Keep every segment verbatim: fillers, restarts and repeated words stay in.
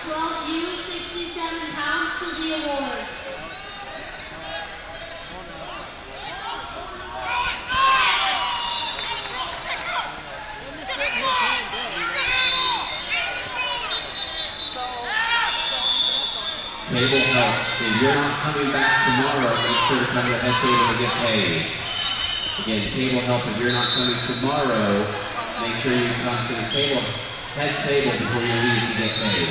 twelve U, sixty-seven pounds to the awards. Table help. If you're not coming back tomorrow, make sure to come to the head table to get paid. Again, table help. If you're not coming tomorrow, make sure you come to the table, head table before you leave to get paid.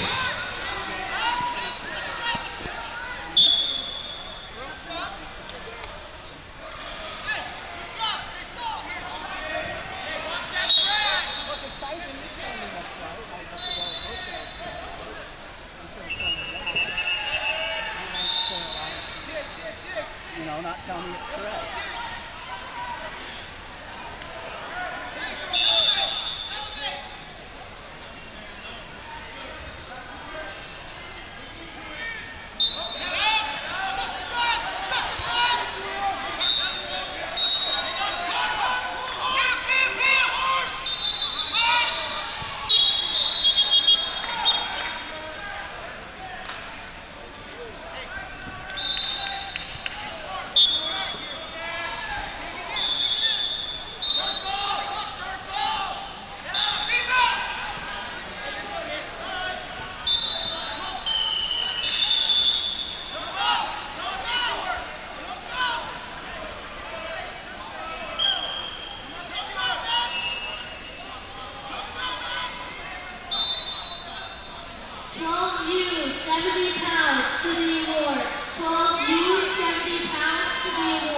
Not tell me it's correct. twelve U, seventy pounds to the awards. twelve U, seventy pounds to the awards.